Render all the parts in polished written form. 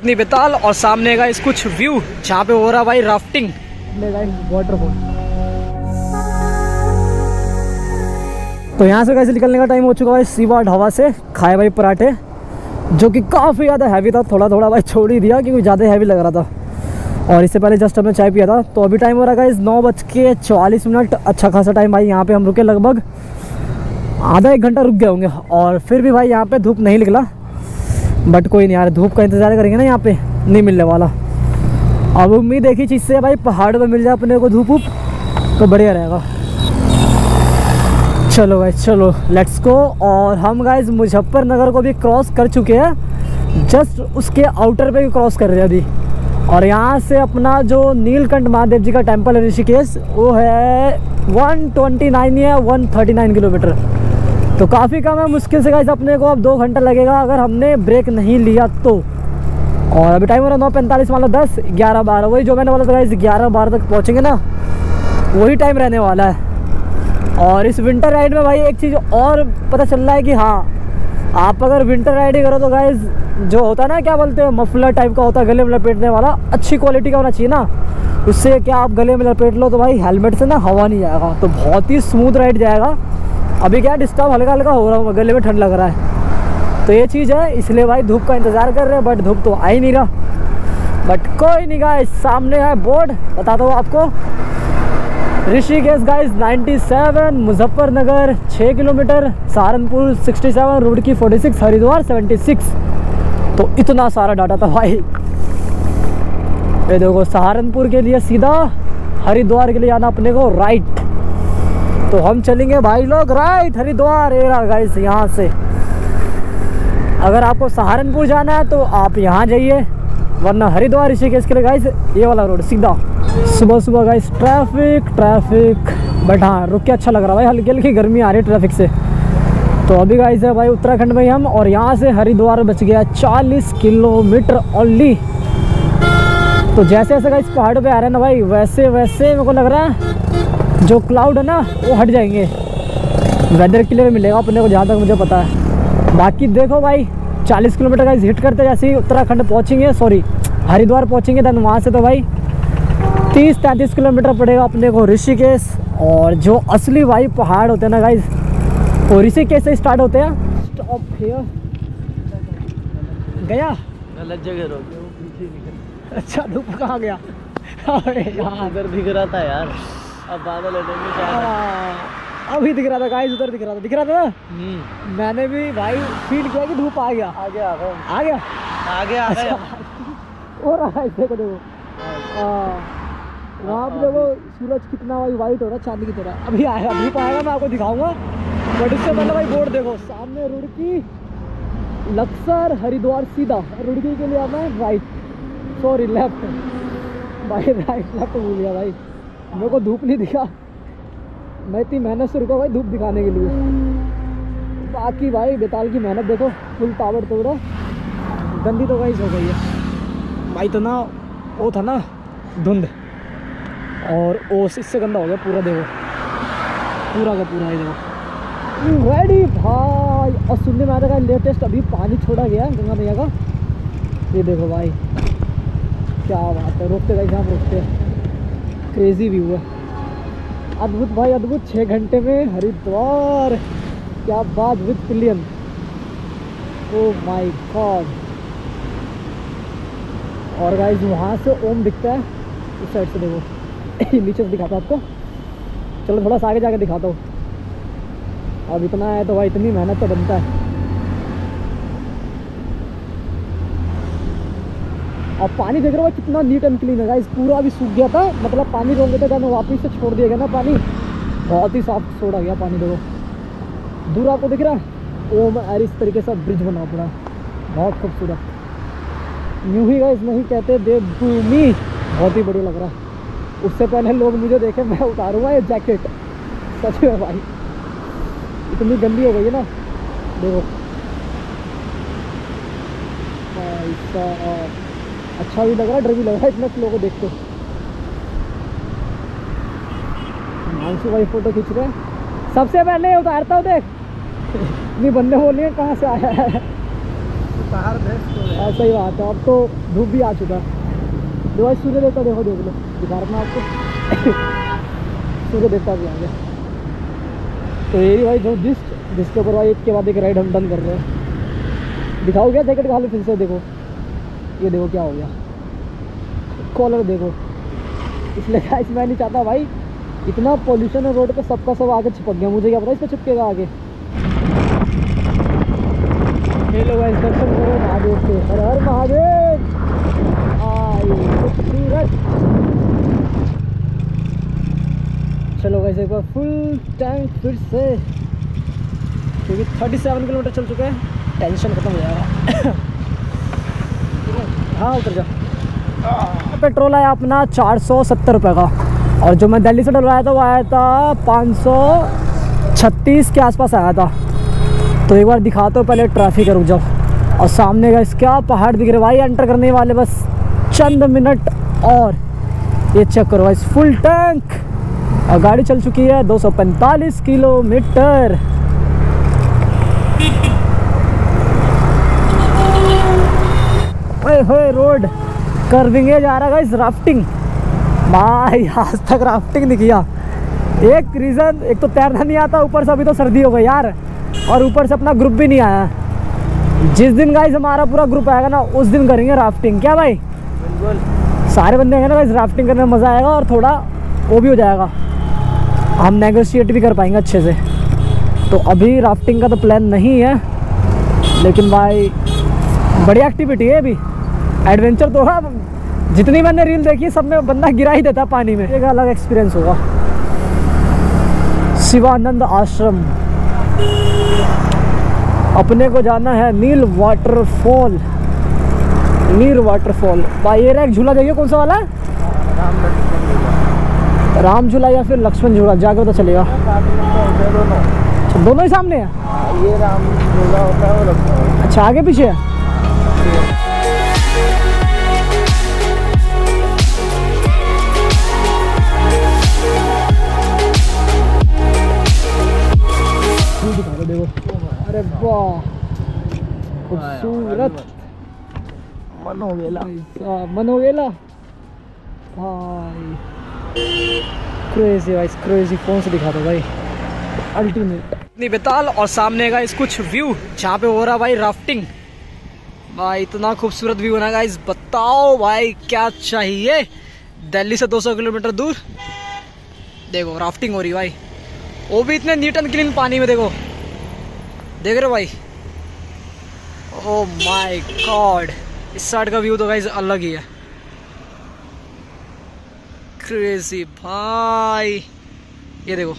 पत्नी बेताल और सामने का इस कुछ व्यू जहाँ पे हो रहा भाई राफ्टिंग वाटरफॉल। तो यहाँ से कैसे निकलने का टाइम हो चुका भाई। सीवा ढाबा से खाए भाई पराठे, जो कि काफ़ी ज़्यादा हैवी था। थोड़ा थोड़ा भाई छोड़ ही दिया क्योंकि ज़्यादा हैवी लग रहा था। और इससे पहले जस्ट हमने चाय पिया था। तो अभी टाइम हो रहा है 9:44। अच्छा खासा टाइम भाई। यहाँ पे हम रुके लगभग आधा एक घंटा रुक गए होंगे। और फिर भी भाई यहाँ पे धूप नहीं निकला। बट कोई नहीं यार, धूप का इंतज़ार करेंगे ना, यहाँ पे नहीं मिलने वाला। अब उम्मीद एक ही चीज़ से भाई, पहाड़ पे मिल जाए अपने को धूप तो बढ़िया रहेगा। चलो भाई चलो लेट्स गो। और हम गाइज मुजफ्फरनगर को भी क्रॉस कर चुके हैं। जस्ट उसके आउटर पे भी क्रॉस कर रहे हैं अभी। और यहाँ से अपना जो नीलकंठ महादेव जी का टेम्पल है ऋषिकेश, वो है 129 या 139 किलोमीटर। तो काफ़ी कम है। मुश्किल से गाइस अपने को अब 2 घंटा लगेगा अगर हमने ब्रेक नहीं लिया तो। और अभी टाइम हो रहा है 9:45, मान लो 10, 11, 12। वही जो मैंने बोला था गाइस 11, 12 तक पहुँचेंगे ना, वही टाइम रहने वाला है। और इस विंटर राइड में भाई एक चीज़ और पता चल रहा है कि हाँ, आप अगर विंटर राइड करो तो गाइस जो होता है ना, क्या बोलते हैं, मफलर टाइप का होता है गले में लपेटने वाला, अच्छी क्वालिटी का होना चाहिए ना। उससे क्या आप गले में लपेट लो तो भाई हेलमेट से ना हवा नहीं जाएगा, तो बहुत ही स्मूथ राइड जाएगा। अभी क्या डिस्टर्ब हल्का हल्का हो रहा हूँ, गले में ठंड लग रहा है, तो ये चीज़ है। इसलिए भाई धूप का इंतज़ार कर रहे हैं, बट धूप तो आ ही नहीं रहा। बट कोई नहीं गाइस, सामने है बोर्ड, बताता हूँ आपको। Rishikesh guys 97, Muzaffarnagar 6 kilometre, Saharanpur 67, Roorkee 46, Haridwar 76। तो इतना सारा डाटा था भाई। ये देखो, सहारनपुर के लिए सीधा, हरिद्वार के लिए जाना अपने को राइट। तो हम चलेंगे भाई लोग राइट हरिद्वार एरा गाइस। यहाँ से अगर आपको सहारनपुर जाना है तो आप यहाँ जाइए, वरना हरिद्वार ऋषिकेश के लिए गाइस ये वाला रोड सीधा। सुबह सुबह गाइस ट्रैफिक, बट हाँ रुक के अच्छा लग रहा है भाई। हल्की हल्की गर्मी आ रही है ट्रैफिक से। तो अभी गाइस है भाई उत्तराखंड में ही हम, और यहाँ से हरिद्वार बच गया 40 किलोमीटर ओनली। तो जैसे जैसे गाइस पहाड़ पे आ रहे हैं ना भाई, वैसे वैसे मेरे को लग रहा है जो क्लाउड है ना वो हट जाएंगे। वेदर क्लियर मिलेगा अपने को, जहाँ तक मुझे पता है। बाकी देखो भाई 40 किलोमीटर गाइस हिट करते जैसे ही उत्तराखंड पहुँचेंगे, सॉरी हरिद्वार पहुँचेंगे, देन वहाँ से तो भाई 30-33 किलोमीटर पड़ेगा अपने को ऋषिकेश। और जो असली भाई पहाड़ होते हैं ना गाइस, वो ऋषिकेश से स्टार्ट होते हैं। स्टॉप हियर, गया गलत जगह रोक गया। अच्छा धूप कहाँ गया? अरे यार उधर दिख रहा था यार, अब बादल हटेंगे। अभी दिख रहा था गाइस, उधर दिख रहा था ना। मैंने भी भाई फील किया कि धूप आ गया। आ गया अच्छा, हो रहा है, देखो वहाँ पे देखो सूरज कितना भाई वाइट हो रहा है, चांदी की तरह। अभी आएगा, धूप आएगा, मैं आपको दिखाऊंगा। बट इससे पहले भाई बोर्ड देखो सामने, रुड़की, लक्सर, हरिद्वार सीधा। रुड़की के लिए आना है राइट, सॉरी लेफ्ट भाई, राइट लेफ्ट भूल गया भाई। मेरे को धूप नहीं दिखा, मैं इतनी मेहनत से रुका भाई धूप दिखाने के लिए। बाकी भाई बेताल की मेहनत देखो, फुल ताबड़ तोड़। गंदी तो गाइस हो गई है भाई, तो ना वो था ना धुंध, और ओस इससे गंदा हो गया पूरा। देखो पूरा का पूरा, ये देखो रेडी भाई। और सुनने में आता है लेटेस्ट अभी पानी छोड़ा गया गंगा मैया का, ये देखो भाई क्या बात है। रोकते भाई यहाँ रोकते, क्रेजी व्यू है, अद्भुत भाई अद्भुत। 6 घंटे में हरिद्वार, क्या बात, with pillion, oh my God. और गाइस वहाँ से ओम दिखता है उस साइड से, देखो नीचे से दिखाता हूँ आपको। चलो थोड़ा सा आगे जाके दिखाता हूँ। अब इतना है तो भाई इतनी मेहनत तो बनता है। और पानी देख रहे हो कितना नीट एंड क्लीन है गाइस। पूरा अभी सूख गया था, मतलब पानी रोक देते थे, वापस से छोड़ दिया गया ना पानी, बहुत ही साफ छोड़ा गया पानी। देखो दूर आपको दिख रहा है ओम, और इस तरीके से ब्रिज बना पड़ा, बहुत खूबसूरत। यूँ ही गाइस नहीं कहते देवभूमि, बहुत ही बढ़िया लग रहा है। उससे पहले लोग मुझे देखे, मैं उतारूंगा ये जैकेट, सच में भाई इतनी गंदी हो गई है ना। देखो ऐसा अच्छा भी लग रहा है, डर भी लग रहा है इतना लोगों को देख के। मानसू भाई फोटो खींच रहे हैं, सबसे पहले उतारता हूँ देख। नहीं बंदे बोल रहे हैं कहाँ से आया है। बाहर बेस्ट हो गया। ऐसा ही बात है, अब तो धूप भी आ चुका है। जो आज सूर्य देवता देखो, देख लो, दिखा रहा मैं आपको। सूर्य देवता भी आ गया। तो यही भाई जो जिसके ऊपर भाई एक के बाद एक राइड हम डन कर रहे हैं। दिखाओ क्या जैकेट खा लो फिर से, देखो ये देखो क्या हो गया, कॉलर देखो। इसलिए गाइस मैं नहीं चाहता भाई, इतना पोल्यूशन है रोड पे, सबका सब आगे चिपक गया। मुझे क्या पता इस पर चिपकेगा आगे। हेलो गाइस, दर्शन करो महादेव के, हर हर महादेव। खूबसूरत। चलो गाइस एक बार फुल टैंक फिर से, क्योंकि 37 किलोमीटर चल चुके हैं, टेंशन खत्म हो जाएगा। हाँ उतर जा। पेट्रोल आया अपना 470 रुपये का, और जो मैं दिल्ली से डलवाया था वो आया था 536 के आसपास आया था। तो एक बार दिखाता हूँ, पहले ट्रैफिक रुक जाओ। और सामने का इसका पहाड़ दिख रहे भाई, एंटर करने वाले बस चंद मिनट और। ये चेक करो भाई, फुल टैंक, और गाड़ी चल चुकी है 245 किलोमीटर। ओए रोड कर्विंग जा रहा है, राफ्टिंग भाई, आज तक राफ्टिंग नहीं किया। एक रीज़न, एक तो तैरना नहीं आता, ऊपर से अभी तो सर्दी हो गई यार, और ऊपर से अपना ग्रुप भी नहीं आया। जिस दिन गाइस हमारा पूरा ग्रुप आएगा ना, उस दिन करेंगे राफ्टिंग। क्या भाई? बिल्कुल। सारे बंदे हैं ना गाइस, राफ्टिंग करने में मज़ा आएगा, और थोड़ा वो भी हो जाएगा, हम नेगोशिएट भी कर पाएंगे अच्छे से। तो अभी राफ्टिंग का तो प्लान नहीं है, लेकिन भाई बड़ी एक्टिविटी है अभी, एडवेंचर तो है। जितनी मैंने रील देखी सब में बंदा गिरा ही देता पानी में, एक अलग एक्सपीरियंस होगा। शिवानंद आश्रम, अपने को जाना है नील वाटरफॉल। नील वाटरफॉल भाई, ये रहा एक झूला, देखिए कौन सा वाला है, राम झूला या फिर लक्ष्मण झूला, जाकर पता चलेगा। दोनों ही सामने है, ये राम झूला होता है, वो लक्ष्मण। अच्छा आगे पीछे है। देखो, अरे वाह खूबसूरत, मन हो गया, मन हो गया भाई। क्रेजी भाई, क्रेजी। फोन से दिखा दो भाई, अल्टीमेट। इतनी बेताल, और सामने का इस कुछ व्यू जहाँ पे हो रहा भाई राफ्टिंग। भाई इतना खूबसूरत व्यू है ना गाइस, बताओ भाई क्या चाहिए। दिल्ली से 200 किलोमीटर दूर देखो राफ्टिंग हो रही भाई, वो भी इतने नीट एंड क्लीन पानी में। देखो देख रहे हो भाई, ओह माय गॉड। इस साइड का व्यू तो गाइस अलग ही है, क्रेजी भाई। ये देखो,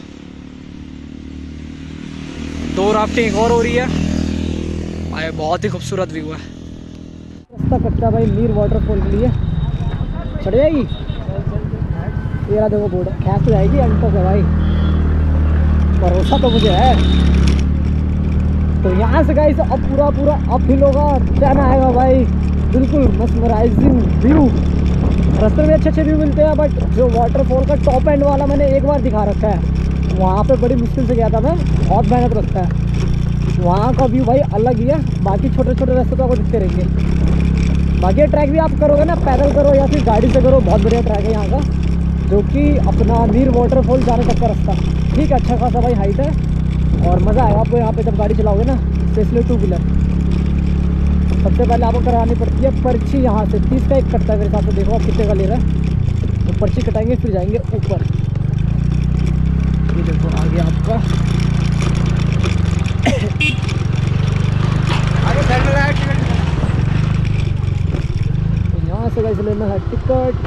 दो राफ्टिंग और हो रही है भाई, बहुत ही खूबसूरत व्यू है। रास्ता कच्चा भाई नीर वाटरफॉल के लिए, चढ़ जाएगी तेरा देखो बोर्ड, खैस जाएगी अंत तक है भाई, भरोसा तो मुझे है। तो यहाँ से गाइस अब पूरा अपहिल होगा, चैन आएगा भाई, बिल्कुल मस्मराइजिंग व्यू। रास्ते में अच्छे व्यू मिलते हैं, बट जो वाटरफॉल का टॉप एंड वाला मैंने एक बार दिखा रखा है, वहाँ पे बड़ी मुश्किल से गया था मैं, बहुत मेहनत लगता है। वहाँ का व्यू भाई अलग ही है, बाकी छोटे छोटे रास्ते तो आपको दिखते रहेंगे। बाकी ट्रैक भी आप करोगे ना, पैदल करो या फिर गाड़ी से करो, बहुत बढ़िया ट्रैक है यहाँ का, जो कि अपना नीर वाटरफॉल जाने तक का रास्ता। ठीक है, अच्छा खासा भाई हाइट है, और मज़ा आएगा आपको यहाँ पे जब गाड़ी चलाओगे ना, स्पेशली 2 व्हीलर। सबसे पहले आपको करानी पड़ती है पर्ची, यहाँ से 30 का एक कटता है मेरे हिसाब से। देखो आप कितने का ले रहा है, तो पर्ची कटाएंगे फिर जाएंगे ऊपर। ये देखो आगे आपका तो यहाँ से गाइस लेना है टिकट।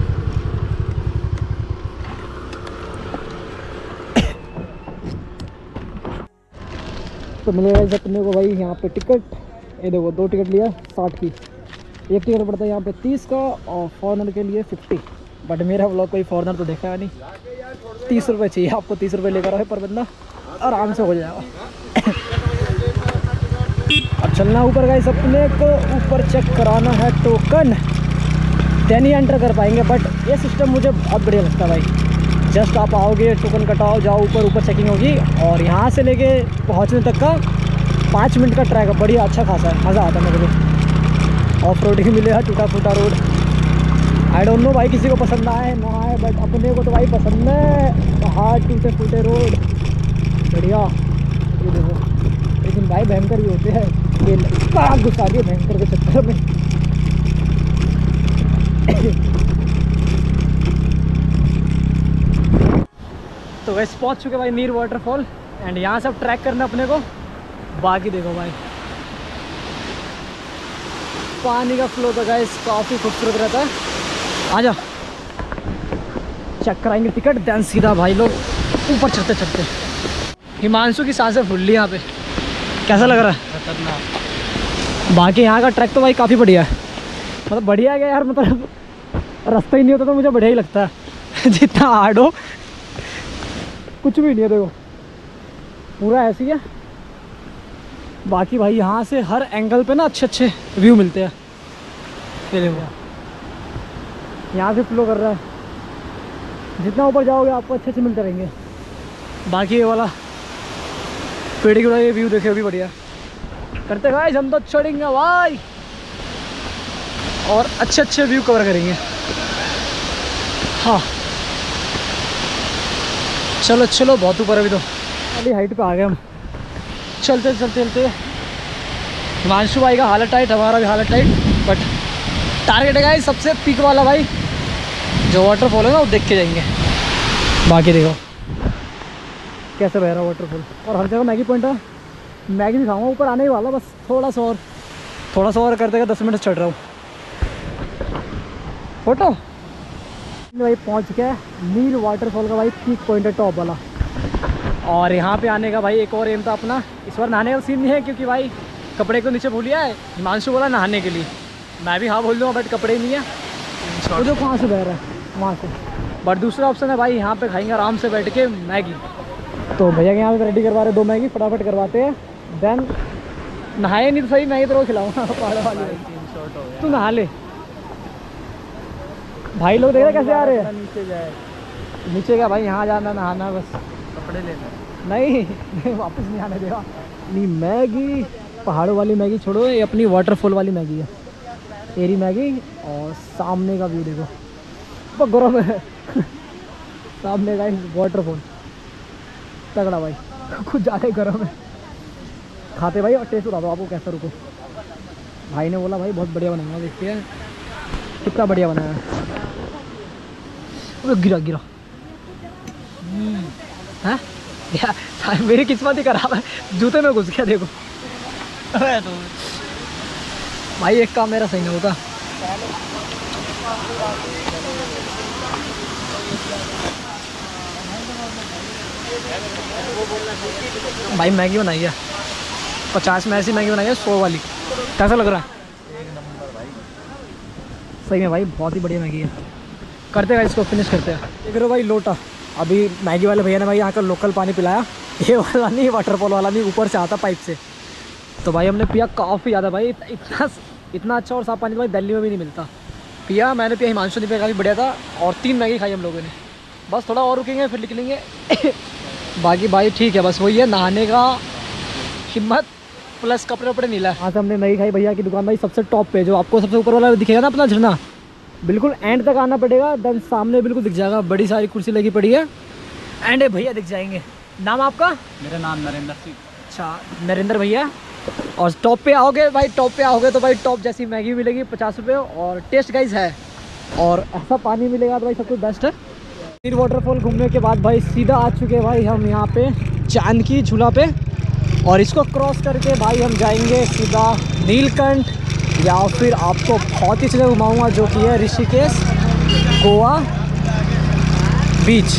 तो मिलेगा अपने को भाई यहाँ पे टिकट। ये देखो 2 टिकट लिया 60 की, एक टिकट पड़ता है यहाँ पे 30 का, और फॉरनर के लिए 50। बट मेरा व्लॉग कोई फॉरनर तो देखा है नहीं। 30 रुपये चाहिए आपको, 30 रुपये लेकर आओ पर बंदा, आराम से हो जाएगा। अब चलना ऊपर गाइस, अपने को ऊपर चेक कराना है टोकन, देन ही एंटर कर पाएंगे। बट ये सिस्टम मुझे बहुत बढ़िया लगता है भाई। जस्ट आप आओगे, टोकन कटाओ, जाओ ऊपर, ऊपर चेकिंग होगी, और यहाँ से लेके पहुँचने तक का 5 मिनट का ट्रैक है, बढ़िया अच्छा खासा है, मज़ा आता है मेरे को। ऑफ रोड ही मिलेगा, टूटा फूटा रोड। आई डोंट नो भाई किसी को पसंद आए ना आए, बट अपने को तो भाई पसंद है पहाड़, टूटे फूटे रोड, बढ़िया। ये देखो, लेकिन भाई भयंकर भी होते हैं, ये गुस्सा दिए भयंकर के चक्कर में। तो वैसे पहुंच चुके भाई नीर वाटरफॉल, एंड यहाँ से अब ट्रैक करना अपने को। बाकी देखो भाई पानी का फ्लो तो गाइस काफ़ी खूबसूरत रहता है। आजा चेक कराएंगे टिकट, देन सीधा भाई लोग ऊपर चढ़ते चढ़ते। हिमांशु की सांसें फूल ली यहाँ पे, कैसा लग रहा है? खतरनाक। बाकी यहाँ का ट्रैक तो भाई काफ़ी बढ़िया है, मतलब बढ़िया है यार, मतलब रास्ता ही नहीं होता तो मुझे बढ़िया ही लगता है। जितना हार्ड हो कुछ भी नहीं है, देखो पूरा ऐसी है। बाकी भाई यहाँ से हर एंगल पे ना अच्छे अच्छे व्यू मिलते हैं। ये देखो यहाँ से फ्लो कर रहा है, जितना ऊपर जाओगे आपको अच्छे अच्छे मिलते रहेंगे। बाकी ये वाला पेड़ की ये व्यू देखे, भी बढ़िया करते भाई। हम तो चढ़ेंगे भाई और अच्छे अच्छे व्यू कवर करेंगे। हाँ चलो चलो, बहुत ऊपर अभी तो अभी हाइट पे आ गए हम। चलते चलते चलते हिमांशु भाई का हालत टाइट, हमारा भी हालत टाइट, बट टारगेट है गाइस सबसे पीक वाला भाई, जो वाटरफॉल है ना वो देख के जाएंगे। बाकी देखो कैसे बह रहा है वाटरफॉल, और हर जगह मैगी पॉइंट है। मैगी भी खाऊंगा, ऊपर आने ही वाला, बस थोड़ा सा और करते का 10 मिनट चढ़ रहा हूँ। फोटो भाई पहुँच गया नीर वाटरफॉल का भाई पीक पॉइंट है, टॉप वाला। और यहाँ पे आने का भाई एक और एम था अपना, इस बार नहाने का सीन नहीं है क्योंकि भाई कपड़े को नीचे भूल गया है। हिमांशु बोला नहाने के लिए, मैं भी हाँ बोल दूँगा, बट कपड़े नहीं है। वो जो कहाँ से बह रहा है वहाँ से। बट दूसरा ऑप्शन है भाई, यहाँ पे खाएंगे आराम से बैठ के मैगी। तो भैया के यहाँ पे रेडी करवा रहे 2 मैगी, फटाफट करवाते हैं। देन नहाए नहीं तो सही, मैगी तो खिलाऊंगा पहाड़ वाली। तू नहा ले भाई, लोग देख रहे कैसे आ रहे हैं। नीचे जाए, नीचे क्या भाई, यहाँ जाना नहाना बस, कपड़े लेना नहीं वापस नहीं आने देगा। नहीं मैगी, पहाड़ों वाली मैगी छोड़ो, ये अपनी वाटरफॉल वाली मैगी है, एरी मैगी। और सामने का व्यू देखो, बहुत गर्म है। सामने का वाटरफॉल तगड़ा भाई, कुछ ज़्यादा ही गर्म है। खाते भाई और टेस्ट बता दो आपको कैसा। रुको, भाई ने बोला भाई बहुत बढ़िया बनाया, देखते हैं कितना बढ़िया बनाया है। गिरा गिरा है यार, मेरी किस्मत ही खराब है, जूते में घुस गया देखो। भाई एक काम मेरा सही नहीं होता। भाई मैगी बनाई है 50 में, ऐसी मैगी बनाई है 100 वाली। कैसा लग रहा है? सही में भाई बहुत ही बढ़िया मैगी है। करते हैं इसको फिनिश करते हैं। देख रहे हो भाई लोटा, अभी मैगी वाले भैया ने भाई यहाँ का लोकल पानी पिलाया, ये वाला नहीं, वाटरफॉल वाला नहीं, ऊपर से आता पाइप से। तो भाई हमने पिया काफ़ी ज़्यादा भाई, इतना अच्छा और साफ पानी तो भाई दिल्ली में भी नहीं मिलता। पिया मैंने, पिया हिमांशु ने पिया, काफ़ी बढ़िया था। और 3 मैगी खाई हम लोगों ने, बस थोड़ा और रुकेंगे फिर निकलेंगे। बाकी भाई ठीक है, बस वही है नहाने का हिम्मत प्लस कपड़े वपड़े नीला है। हाँ से हमने मैगी खाई भैया की दुकान भाई सबसे टॉप पे, जो आपको सबसे ऊपर वाला दिखेगा ना अपना झरना, बिल्कुल एंड तक आना पड़ेगा। देन सामने बिल्कुल दिख जाएगा, बड़ी सारी कुर्सी लगी पड़ी है, एंड भैया दिख जाएंगे। नाम आपका? मेरा नाम नरेंद्र सिंह। अच्छा नरेंद्र भैया। और टॉप पे आओगे भाई, टॉप पे आओगे तो भाई टॉप जैसी मैगी मिलेगी 50 रुपये, और टेस्ट गाइस है, और ऐसा पानी मिलेगा तो भाई सब कुछ बेस्ट है। नीर वाटरफॉल घूमने के बाद भाई सीधा आ चुके हैं भाई हम यहाँ पे चांद की झूला पे, और इसको क्रॉस करके भाई हम जाएंगे सीधा नीलकंठ, या फिर आपको बहुत ही जगह घुमाऊँगा जो कि है ऋषिकेश, गोवा बीच।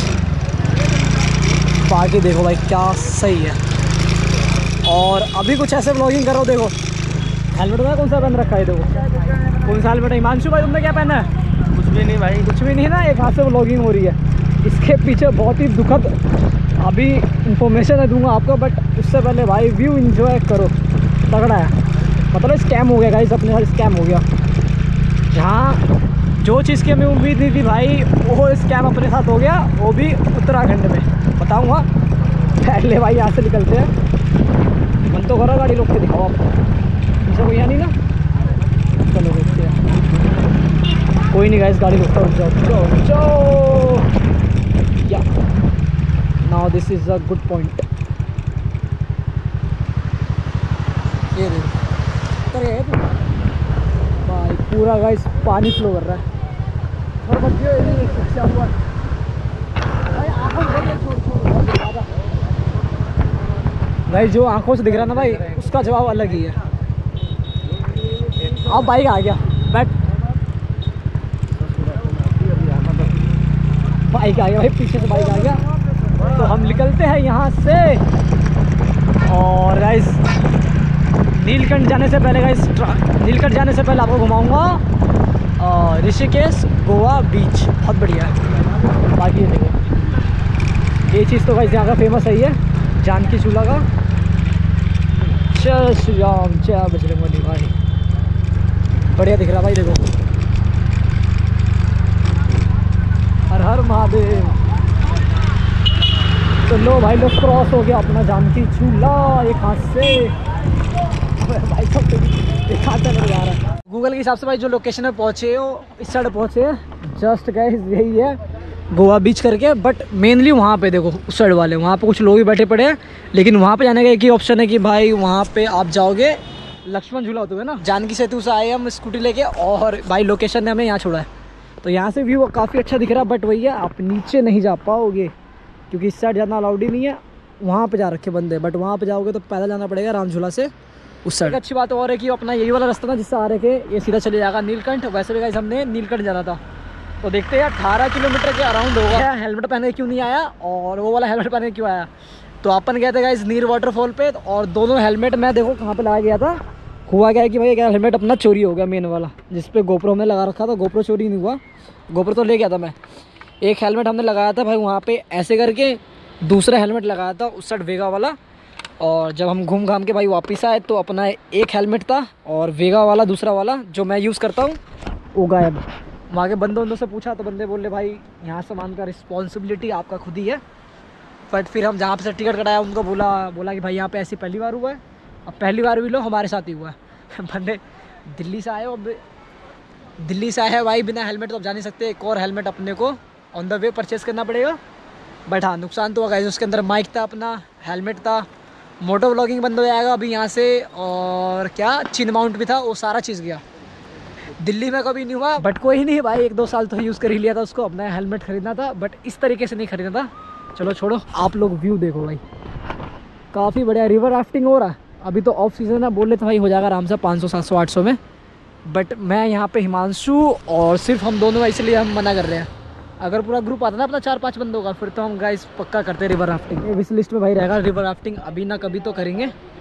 बाकी देखो भाई क्या सही है। और अभी कुछ ऐसे व्लॉगिंग कर रहा हूँ, देखो हेलमेट में कौन सा पहन रखा है, देखो कौन सा हेलमेट है। हिमांशु भाई तुमने क्या पहना है? कुछ भी नहीं भाई, कुछ भी नहीं ना, एक हाथ से व्लॉगिंग हो रही है। इसके पीछे बहुत ही दुखद अभी इंफॉर्मेशन है दूंगा आपको, बट उससे पहले भाई व्यू एंजॉय करो, तगड़ा है। मतलब स्कैम हो गया गाइस, अपने साथ स्कैम हो गया। जहाँ जो चीज़ की हमें उम्मीद नहीं थी भाई, वो स्कैम अपने साथ हो गया, वो भी उत्तराखंड में। बताऊँगा, पहले भाई यहाँ से निकलते हैं। चेक तो करो, गाड़ी रोक के दिखाओ आप। पीछे कोई है नहीं ना? चलो देखते हैं। कोई नहीं गाइस, गाड़ी रोकता, रुक जाओ। Yeah now this is a good point. ये देखो भाई, पूरा गाइस पानी फ्लो कर रहा है। और बच्चे हुआ भाई, जो आंखों से दिख रहा ना भाई, उसका जवाब अलग ही है। अब बाइक आ गया, बैठ। बाइक आ गया भाई, पीछे से बाइक आ गया। तो हम निकलते हैं यहाँ से। और गाइस नीलकंठ जाने से पहले आपको घुमाऊंगा ऋषिकेश गोवा बीच, बहुत बढ़िया है। बाकी ये देखो, ये चीज़ तो गाइस यहाँ का फेमस है, ही है जानकी चूल्हा का। जय श्री राम, जय बजरंगबली भाई, बढ़िया दिख रहा भाई। देखो, हर हर महादेव। तो लो भाई, लोग क्रॉस हो गया अपना जानकी चूल्हा एक हाथ से। भाई सब एक हाथ से नहीं आ रहा। गूगल के हिसाब से भाई जो लोकेशन में पहुँचे हो, इस साइड पहुँचे जस्ट गाइस, यही है गोवा बीच करके। बट मेनली वहाँ पे देखो, उस साइड वाले वहाँ पे कुछ लोग भी बैठे पड़े हैं। लेकिन वहाँ पे जाने का एक ही ऑप्शन है कि भाई वहाँ पे आप जाओगे लक्ष्मण झूला होते हुए ना, जानकी सेतु से आए हम स्कूटी लेके, और भाई लोकेशन ने हमें यहाँ छोड़ा है। तो यहाँ से व्यू काफ़ी अच्छा दिख रहा है। बट वही है, आप नीचे नहीं जा पाओगे क्योंकि इस साइड जाना अलाउड ही नहीं है। वहाँ पे जा रखे बंदे, बट वहाँ पे जाओगे तो पैदल जाना पड़ेगा राम झूला से उस साइड। अच्छी बात और है कि अपना यही वाला रास्ता था जिससे आ रहे थे, ये सीधा चले जाएगा नीलकंठ। वैसे भी गाइस हमने नीलकंठ जाना था। तो देखते हैं 18 किलोमीटर के अराउंड होगा। हेलमेट पहने क्यों नहीं आया, और वो वाला हेलमेट पहने क्यों आया? तो अपन गए थे गाइस नीर वाटरफॉल पे, और दोनों हेलमेट मैं देखो कहाँ पे लगा गया था। हुआ क्या है कि भाई एक हेलमेट अपना चोरी हो गया, मेन वाला जिसपे गोप्रो हमने लगा रखा था। गोप्रो चोरी नहीं हुआ, गोप्रो तो ले गया था मैं। एक हेलमेट हमने लगाया था भाई वहाँ पे ऐसे करके, दूसरा हेलमेट लगाया था उस साइड वेगा वाला। और जब हम घूम घाम के भाई वापस आए तो अपना एक हेलमेट था, और वेगा वाला दूसरा वाला जो मैं यूज़ करता हूँ वो गायब। वहाँ के बंदों से पूछा तो बंदे बोले भाई यहाँ सामान का रिस्पॉन्सिबिलिटी आपका खुद ही है। बट फिर हम जहाँ पे से टिकट कटाया उनको बोला कि भाई यहाँ पे ऐसी पहली बार हुआ है, अब पहली बार भी लो हमारे साथ ही हुआ है। बंदे दिल्ली से आए हो, अब दिल्ली से आए हैं भाई, बिना हेलमेट तो अब जा नहीं सकते। एक और हेलमेट अपने को ऑन द वे परचेज़ करना पड़ेगा। बट हाँ, नुकसान तो होगा, उसके अंदर माइक था, अपना हेलमेट था, मोटो व्लॉगिंग बंद हो जाएगा अभी यहाँ से, और क्या चिन माउंट भी था, वो सारा चीज़ गया। दिल्ली में कभी नहीं हुआ। बट कोई नहीं भाई, 1-2 साल तो यूज़ कर ही लिया था उसको। अपना हेलमेट खरीदना था, बट इस तरीके से नहीं खरीदना था। चलो छोड़ो, आप लोग व्यू देखो भाई, काफ़ी बढ़िया। रिवर राफ्टिंग हो रहा है, अभी तो ऑफ सीज़न है, बोल रहे थे भाई हो जाएगा आराम से 500, 700, 800 में। बट मैं यहाँ पे हिमांशु और सिर्फ हम दोनों, इसलिए हम मना कर रहे हैं। अगर पूरा ग्रुप आता ना अपना 4-5 बंदों का, फिर तो हम गाइस पक्का करते रिवर राफ्टिंग। विश लिस्ट में भाई रहेगा रिवर राफ्टिंग, अभी ना कभी तो करेंगे।